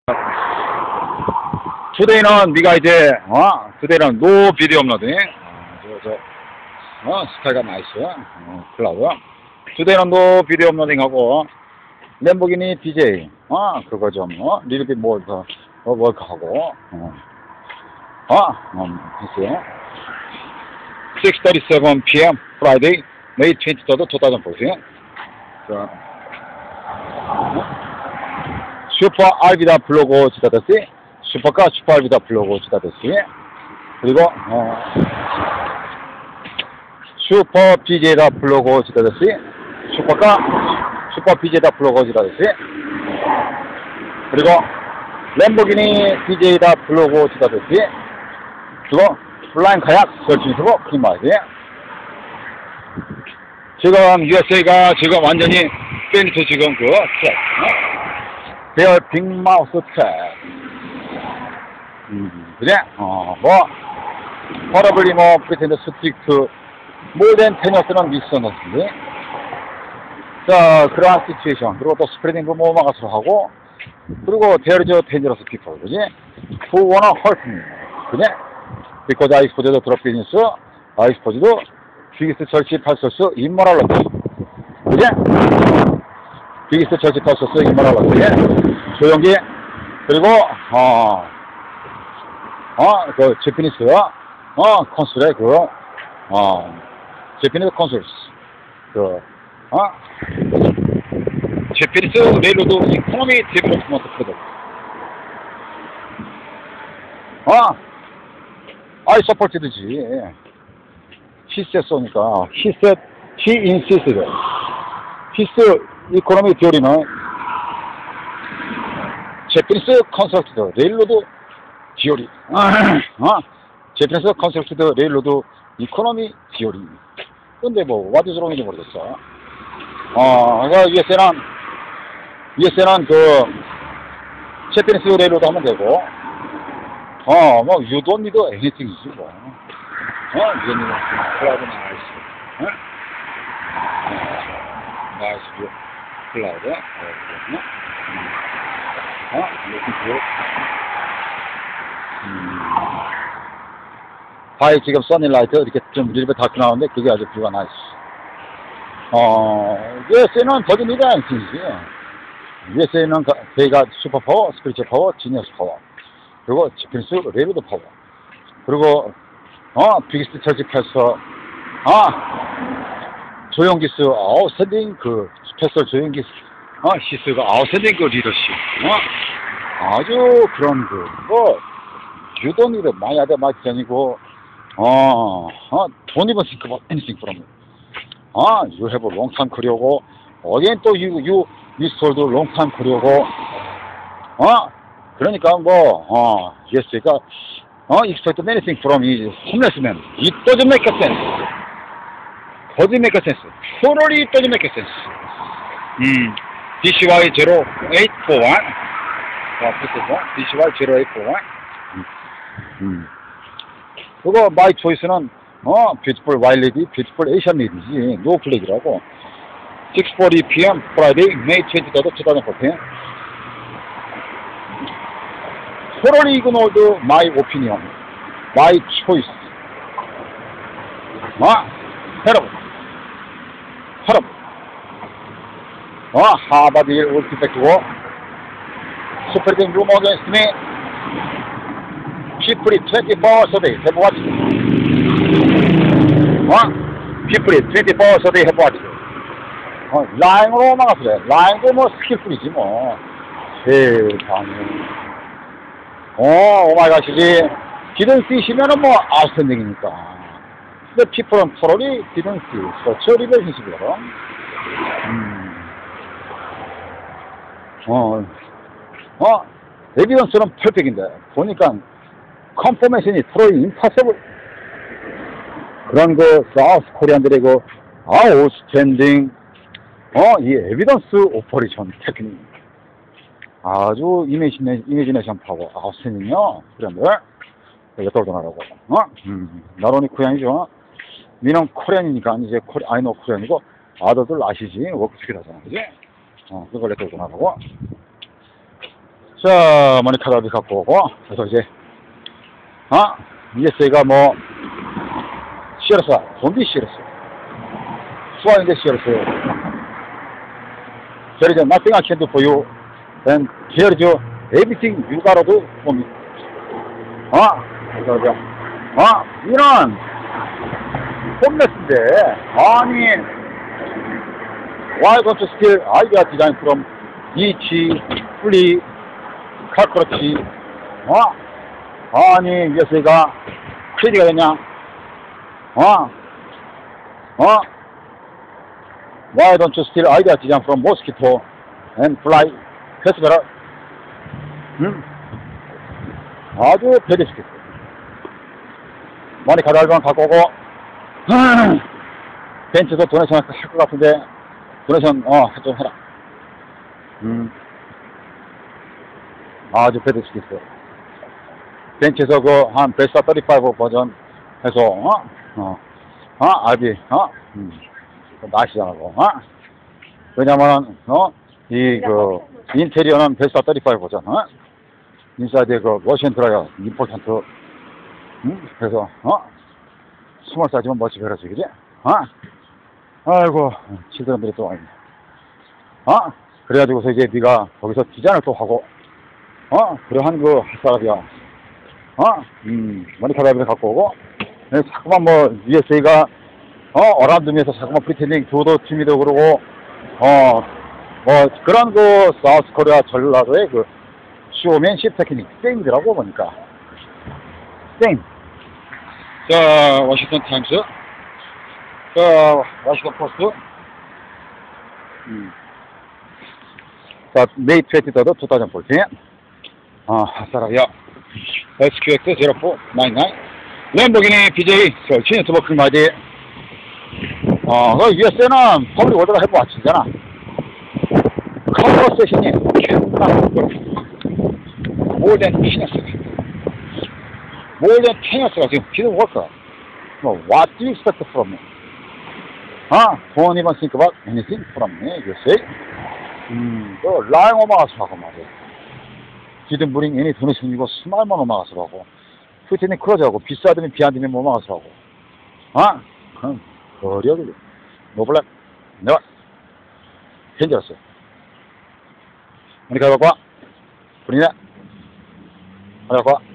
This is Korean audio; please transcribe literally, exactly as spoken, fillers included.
Today는 네가 이제 어 Today는 no video uploading. 저저 어 스타일가 나이스. 어 클라우드. Today는 no video uploading 하고 램보기니 디제이 어 그거 좀어 리얼빗 뭘더 워크하고 어 어 음 했어요. six thirty-seven p m Friday, May twenty-third, twenty fourteen. 자, 슈퍼 알비다 블로그 지다데시, 슈퍼카 슈퍼 알비다 블로그 지다데시. 그리고 어, 슈퍼 비제다 블로그 지다데시, 슈퍼카 슈퍼 비제다 블로그 지다데시. 그리고 램보기니 비제다 블로그 지다데시. 그리고 플라잉 카약 설치해서 클리마이드. 지금 유에스에이가 지금 완전히 밴드 지금 그 트랙, 베어 빅마우스 트랙. 음, 그래? 어, 뭐, 허러블리 뭐, 프리텐더 스틱트, 모든 테니어스는 미스터너스인데. 자, 그러한 시츄에이션. 그리고 또 스프레딩 그 모마가스로 하고, 그리고 데어리저 텐저러스 피플, 그지? Who wanna hurt me, 그지? Because I exposed the drug business, I exposed 비기스트 철치 팔소스 임모랄러티, 그지? 비기스트 철치 팔소스 임모랄러티, 조용기, 그리고 어, 어, 그 제피니스, 어, 컨술의 그, 어, 제피니스 컨술스, 그, 어, 제피니스 레일로드 이코노미 데벨롭먼트 프로젝트, 어, I supported지. He said 쏘니까 he said he insisted. His economy theory는 제피니스 컨스트럭티드 레일로드 디오리. 어? 제피니스 컨스트럭티드 레일로드 이코노미 디오리. 근데 뭐 what is wrong인지 모르겠어. 어, 그러니까 유에스에이는 유에스에이는 그 제피니스 레일로드 하면 되고. 어, 뭐, you don't need anything이지, 뭐. 어, you don't need 클라우드 나이스. 어? 나이스 뷰. 클라우드. 어, 그렇구나. 어, looking good. 음. 바이 지금 써닐라이트 이렇게 좀 일베 다크 나오는데 그게 아주 뷰가 나이스. 어, 유에스에이는 버진 니드 않습니지. 유에스에이는 걔가 슈퍼파워, 스피리처 파워, 지니어스 파워. 그리고 제피니스 레일로드 파워. 그리고 어 비기스트 철치 패서 아 조용기스 아웃스탠딩 그 패서 조용기스 어 시스가 아웃스탠딩 그 리더십 어 아주 그런 그뭐 유도니를 많이 하다 많이 다니고 어어 don't even think about anything from 아 you have a long time career고 again 또 you you you sold long time career고 어 그러니까 뭐, 어, 예스가, 어, expect anything from his homeless man. It doesn't make sense. doesn't make sense. Totally doesn't make sense. 음, 디씨와이 zero eight four one. 자, 붙어서 디씨와이 zero eight four one. 음, 음. 그거 my choice는 어, beautiful white lady, beautiful Asian lady지. No 플래그라고. six forty p m Friday, May twenty-third, twenty fourteen. Totally ignored my opinion, my choice. 아, terrible, terrible. 아, 하버드 일 올티팩트고, spreading rumor against me. People twenty-four hours a day have watched. 아, people twenty-four hours a day have watched. 어, 라잉으로 막았어요. 라잉도 뭐 스킬풀이지 뭐. 세상에. 어, 오마이갓이지. didn't see시면은 뭐, 아웃스탠딩이니까. 근데 people은 totally didn't see. such a relationship이거든. 음. 어, 어, 에비던스는 퍼펙트인데, 보니까, 컨포메이션이 totally impossible. 그런 그, 사우스 코리안들의 그, 아웃스탠딩, 어, 이 에비던스 오퍼레이션 테크닉. 아주 이미지네, 이미지네이션 파워 아웃스탠딩이요. 그런데 여기 돌던하라고. 어? 음, 나로니 코리안이죠. 미는 코리안이니까 이제 코리, 아이노 코리안이고 아더들 아시지? 워크스킬 하잖아, 그지? 어, 그걸 돌던하라고. 자, 머니카답이 갖고 오고, 그래서 이제, 어? 이에스에이가 뭐, 시어스, 돈비 시어스. 수아인데 시어스. There is nothing I can do for you. And here is everything you gotta do for me. 어? 그래서 이제, 어? 이런, 홈레스인데, 아니, why don't you steal idea design from 이치, 플리, 칼크러치, 어? 아니, 이에스에이가 크레디가 됐냐? 어? 어? Why don't you steal idea design from mosquito and fly? 패스 베라. 응? 아주 배려시켰어. 많이 가달방 갖고 오고, 벤츠도 도네이션 할 것 같은데, 도네이션, 어, 좀 해라. 음. 아주 배려시켰어. 벤츠에서 그, 한, 베스타 삼십오 버전 해서, 어? 어, 어, 알비, 어? 음. 나시잖아고, 어? 왜냐면은, 어? 이, 그, 인테리어는 베스타 삼십오 버전, 어? 인사이드에 그, 러시안 드라이어, 임포턴트, 응? 그래서, 어? 스몰 사이즈면 멋지게 그러지, 그지? 어? 아이고, 칠드런들이 또 와있네. 어? 그래가지고서 이제 네가 거기서 디자인을 또 하고, 어? 그러한 그, 할 사람이야. 어? 음, 머니카답을 갖고 오고, 자꾸만 뭐, 이에스에이가, 어, 어람둠에서 자꾸만 프리텐딩 도도 팀이도 그러고, 어, 뭐, 그런 그, 사우스 코리아 전라도의 그, 쇼맨십 테크닉, 땡이더라고, 보니까. 땡. 자, 워싱턴 타임스. 자, 워싱턴 포스트. 음. 자, 메이 이십삼, 이천십사. 아, 사라비아. 에스큐엑스 제로포 나인나인. 램보기니 비제이, 설치, 투버클 마디. 어, 그 유에스에이는 퍼블릭 월드가 해보 왔잖아. 컬러 세션이 몰된 피너스가 몰된 피너스가 지금 비는 워커. 뭐, what do you expect from me? 아, don't even think about anything from me, you say? 음, 그, 라잉 오마가스 하고 말이야. didn't bring any donation 이고 스말만 오마가스 하고. 푸틴이 크로즈하고, 비싸드면 비안드면 오마가스 하고. 아, 그럼, 거리야, 그게. 노블랙, 내가, 현재였어. 우리 가봐봐. 우리네, 가봐봐.